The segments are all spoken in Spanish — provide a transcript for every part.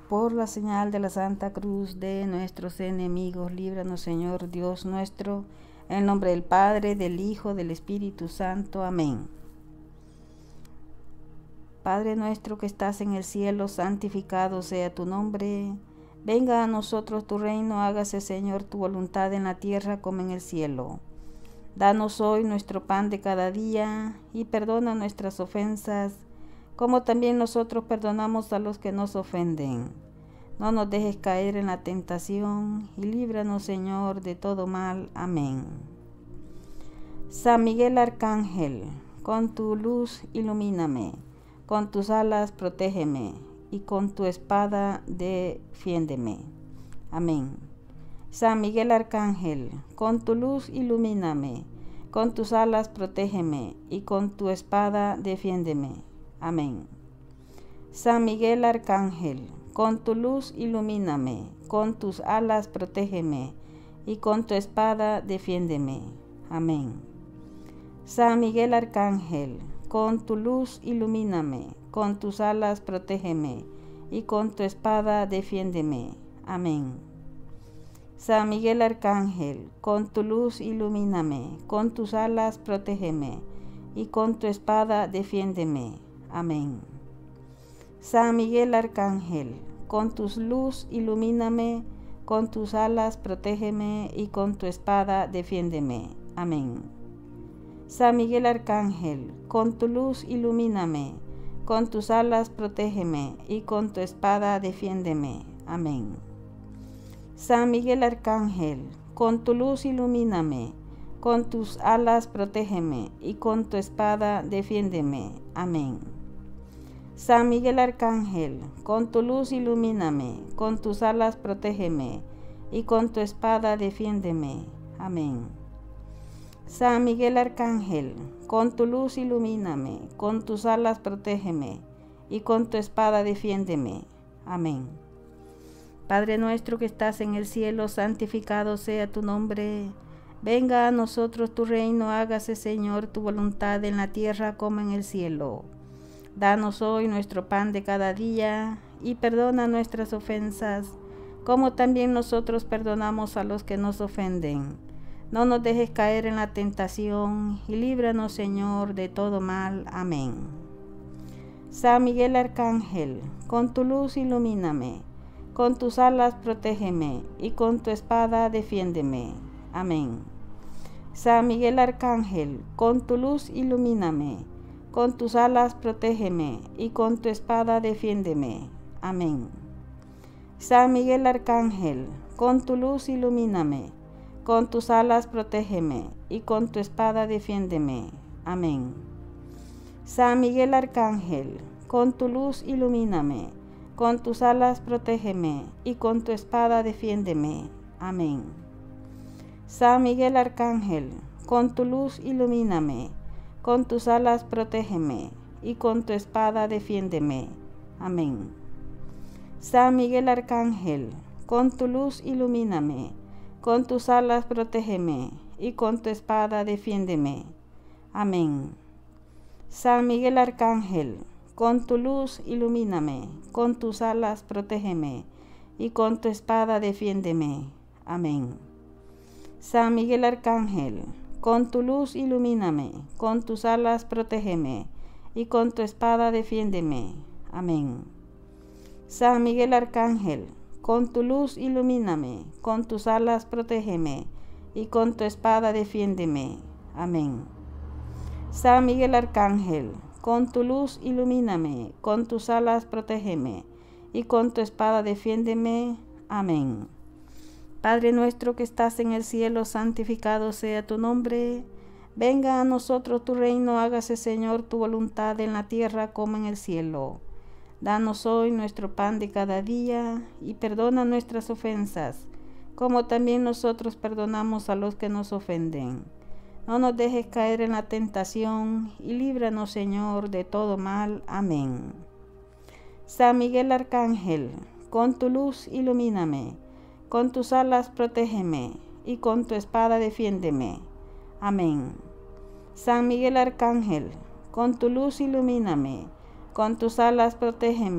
Por la señal de la Santa Cruz de nuestros enemigos, líbranos, Señor Dios nuestro, en el nombre del Padre, del Hijo, del Espíritu Santo. Amén. Padre nuestro que estás en el cielo, santificado sea tu nombre. Venga a nosotros tu reino, hágase, Señor, tu voluntad en la tierra como en el cielo. Danos hoy nuestro pan de cada día y perdona nuestras ofensas, como también nosotros perdonamos a los que nos ofenden. No nos dejes caer en la tentación y líbranos, Señor, de todo mal. Amén. San Miguel Arcángel, con tu luz ilumíname, con tus alas protégeme y con tu espada defiéndeme. Amén. San Miguel Arcángel, con tu luz ilumíname, con tus alas protégeme y con tu espada defiéndeme. Amén. San Miguel Arcángel, con tu luz ilumíname, con tus alas protégeme y con tu espada defiéndeme. Amén. San Miguel Arcángel, con tu luz ilumíname, con tus alas protégeme y con tu espada defiéndeme. Amén. San Miguel Arcángel, con tu luz ilumíname, con tus alas protégeme y con tu espada defiéndeme. Amén. San Miguel Arcángel, con tu luz ilumíname, con tus alas protégeme y con tu espada defiéndeme. Amén. San Miguel Arcángel, con tu luz ilumíname, con tus alas protégeme y con tu espada defiéndeme. Amén. San Miguel Arcángel, con tu luz ilumíname, con tus alas protégeme y con tu espada defiéndeme. Amén. San Miguel Arcángel, con tu luz ilumíname, con tus alas protégeme y con tu espada defiéndeme. Amén. San Miguel Arcángel, con tu luz ilumíname, con tus alas protégeme y con tu espada defiéndeme. Amén. Padre nuestro que estás en el cielo, santificado sea tu nombre. Venga a nosotros tu reino, hágase, Señor, tu voluntad en la tierra como en el cielo. Danos hoy nuestro pan de cada día y perdona nuestras ofensas, como también nosotros perdonamos a los que nos ofenden. No nos dejes caer en la tentación y líbranos, Señor, de todo mal. Amén. San Miguel Arcángel, con tu luz ilumíname, con tus alas protégeme y con tu espada defiéndeme. Amén. San Miguel Arcángel, con tu luz ilumíname, con tus alas protégeme y con tu espada defiéndeme. Amén. San Miguel Arcángel, con tu luz ilumíname, con tus alas protégeme y con tu espada defiéndeme. Amén. San Miguel Arcángel, con tu luz ilumíname, con tus alas protégeme y con tu espada defiéndeme. Amén. San Miguel Arcángel, con tu luz ilumíname, con tus alas protégeme y con tu espada defiéndeme. Amén. San Miguel Arcángel, con tu luz ilumíname, con tus alas protégeme y con tu espada defiéndeme. Amén. San Miguel Arcángel, con tu luz ilumíname, con tus alas protégeme y con tu espada defiéndeme. Amén. San Miguel Arcángel, con tu luz ilumíname, con tus alas protégeme y con tu espada defiéndeme. Amén. San Miguel Arcángel, con tu luz ilumíname, con tus alas protégeme y con tu espada defiéndeme. Amén. San Miguel Arcángel, con tu luz ilumíname, con tus alas protégeme y con tu espada defiéndeme. Amén. Padre nuestro que estás en el cielo, santificado sea tu nombre. Venga a nosotros tu reino, hágase, Señor, tu voluntad en la tierra como en el cielo. Danos hoy nuestro pan de cada día y perdona nuestras ofensas, como también nosotros perdonamos a los que nos ofenden. No nos dejes caer en la tentación y líbranos, Señor, de todo mal. Amén. San Miguel Arcángel, con tu luz ilumíname, con tus alas protégeme y con tu espada defiéndeme. Amén. San Miguel Arcángel, con tu luz ilumíname, con tus alas protégeme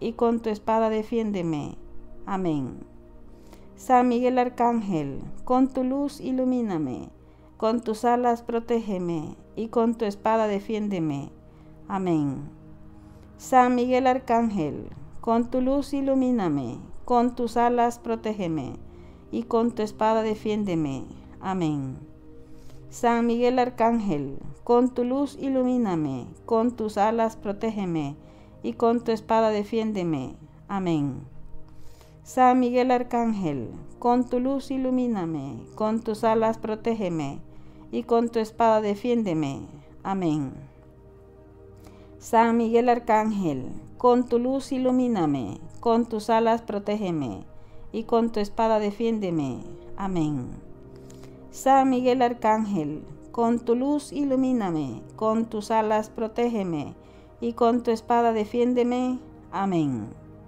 y con tu espada defiéndeme. Amén. San Miguel Arcángel, con tu luz ilumíname, con tus alas protégeme, y con tu espada defiéndeme. Amén. San Miguel Arcángel, con tu luz ilumíname, con tus alas protégeme, y con tu espada defiéndeme. Amén. San Miguel Arcángel, con tu luz ilumíname, con tus alas protégeme, y con tu espada defiéndeme. Amén. San Miguel Arcángel, con tu luz ilumíname, con tus alas protégeme, y con tu espada defiéndeme. Amén. San Miguel Arcángel, con tu luz ilumíname, con tus alas protégeme, y con tu espada defiéndeme. Amén. San Miguel Arcángel, con tu luz ilumíname, con tus alas protégeme, y con tu espada defiéndeme. Amén.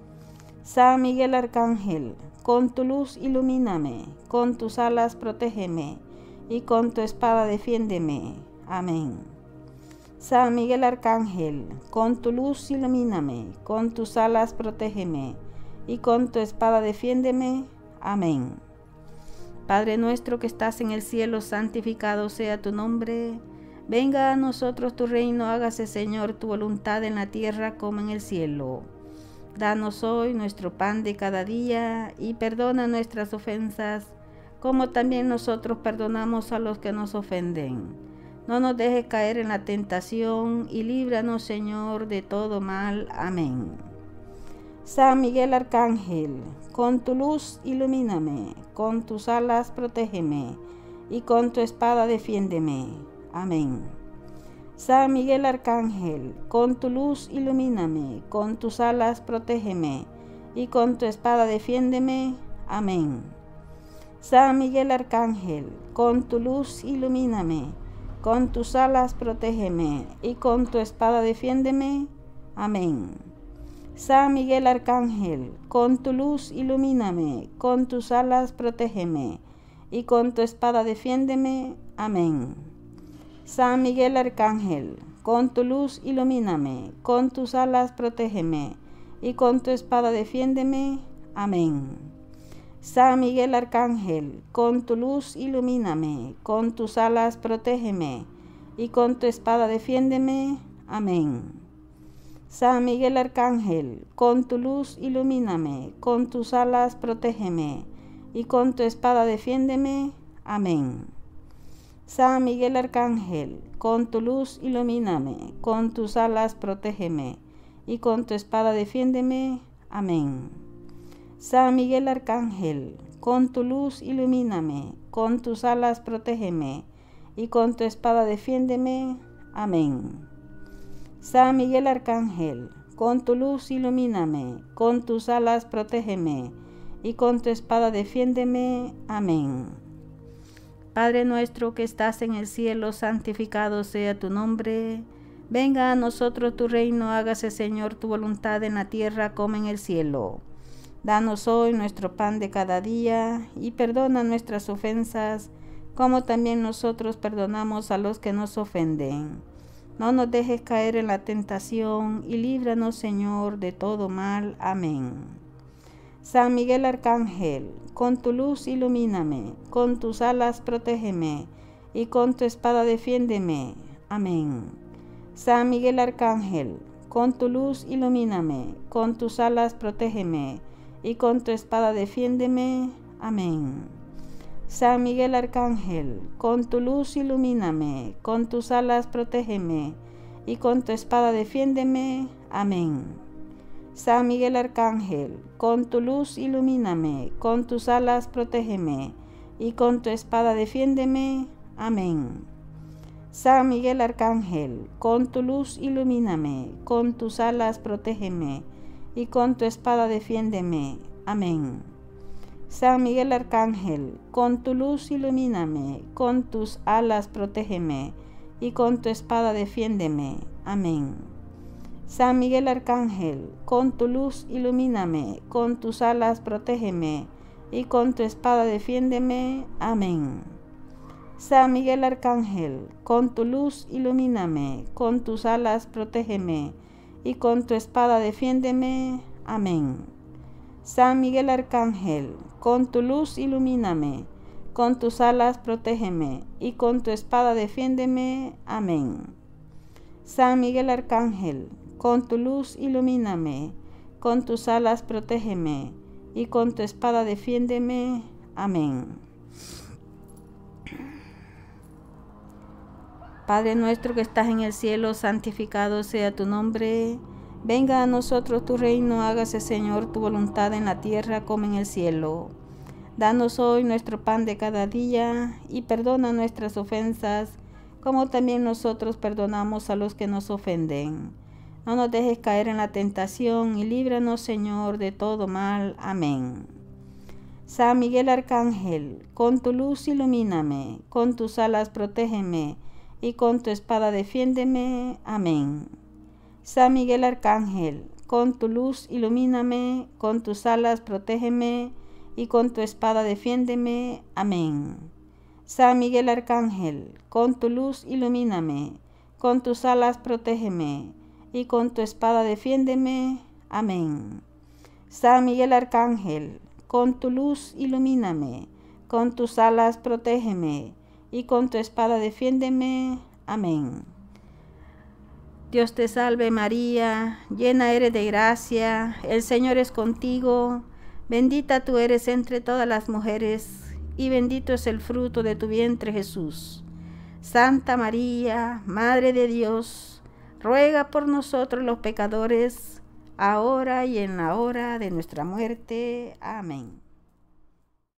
San Miguel Arcángel, con tu luz ilumíname, con tus alas protégeme, y con tu espada defiéndeme. Amén. San Miguel Arcángel, con tu luz ilumíname, con tus alas protégeme, y con tu espada defiéndeme. Amén. Padre nuestro que estás en el cielo, santificado sea tu nombre. Venga a nosotros tu reino, hágase Señor tu voluntad en la tierra como en el cielo. Danos hoy nuestro pan de cada día, y perdona nuestras ofensas, como también nosotros perdonamos a los que nos ofenden. No nos dejes caer en la tentación, y líbranos, Señor, de todo mal. Amén. San Miguel Arcángel, con tu luz ilumíname, con tus alas protégeme, y con tu espada defiéndeme. Amén. San Miguel Arcángel, con tu luz ilumíname, con tus alas protégeme, y con tu espada defiéndeme. Amén. San Miguel Arcángel, con tu luz ilumíname, con tus alas protégeme, y con tu espada defiéndeme. Amén. San Miguel Arcángel, con tu luz ilumíname, con tus alas protégeme, y con tu espada defiéndeme. Amén. San Miguel Arcángel, con tu luz ilumíname, con tus alas protégeme, y con tu espada defiéndeme. Amén. San Miguel Arcángel, con tu luz ilumíname, con tus alas protégeme, y con tu espada defiéndeme. Amén. San Miguel Arcángel, con tu luz ilumíname, con tus alas protégeme, y con tu espada defiéndeme. Amén. San Miguel Arcángel, con tu luz ilumíname, con tus alas protégeme, y con tu espada defiéndeme. Amén. San Miguel Arcángel, con tu luz ilumíname, con tus alas protégeme, y con tu espada defiéndeme. Amén. San Miguel Arcángel, con tu luz ilumíname, con tus alas protégeme, y con tu espada defiéndeme. Amén. Padre nuestro que estás en el cielo, santificado sea tu nombre. Venga a nosotros tu reino, hágase Señor tu voluntad en la tierra como en el cielo. Danos hoy nuestro pan de cada día, y perdona nuestras ofensas, como también nosotros perdonamos a los que nos ofenden. No nos dejes caer en la tentación, y líbranos, Señor, de todo mal. Amén. San Miguel Arcángel, con tu luz ilumíname, con tus alas protégeme, y con tu espada defiéndeme. Amén. San Miguel Arcángel, con tu luz ilumíname, con tus alas protégeme, y con tu espada defiéndeme. Amén. San Miguel Arcángel, con tu luz ilumíname, con tus alas protégeme, y con tu espada defiéndeme. Amén. San Miguel Arcángel, con tu luz ilumíname, con tus alas protégeme, y con tu espada defiéndeme. Amén. San Miguel Arcángel, con tu luz ilumíname, con tus alas protégeme, y con tu espada defiéndeme. Amén. San Miguel Arcángel, con tu luz ilumíname, con tus alas protégeme, y con tu espada defiéndeme. Amén. San Miguel Arcángel, con tu luz ilumíname, con tus alas protégeme, y con tu espada defiéndeme. Amén. San Miguel Arcángel, con tu luz ilumíname, con tus alas protégeme, y con tu espada defiéndeme. Amén. San Miguel Arcángel, con tu luz ilumíname, con tus alas protégeme, y con tu espada defiéndeme. Amén. San Miguel Arcángel, con tu luz ilumíname, con tus alas protégeme, y con tu espada defiéndeme. Amén. Padre nuestro que estás en el cielo, santificado sea tu nombre. Venga a nosotros tu reino, hágase, Señor, tu voluntad en la tierra como en el cielo. Danos hoy nuestro pan de cada día, y perdona nuestras ofensas, como también nosotros perdonamos a los que nos ofenden. No nos dejes caer en la tentación, y líbranos, Señor, de todo mal. Amén. San Miguel Arcángel, con tu luz ilumíname, con tus alas protégeme, y con tu espada defiéndeme. Amén. San Miguel Arcángel, con tu luz ilumíname, con tus alas protégeme, y con tu espada defiéndeme. Amén. San Miguel Arcángel, con tu luz ilumíname, con tus alas protégeme, y con tu espada defiéndeme. Amén. San Miguel Arcángel, con tu luz ilumíname, con tus alas protégeme, y con tu espada defiéndeme. Amén. Dios te salve María, llena eres de gracia, el Señor es contigo, bendita tú eres entre todas las mujeres, y bendito es el fruto de tu vientre Jesús. Santa María, Madre de Dios, ruega por nosotros los pecadores, ahora y en la hora de nuestra muerte. Amén.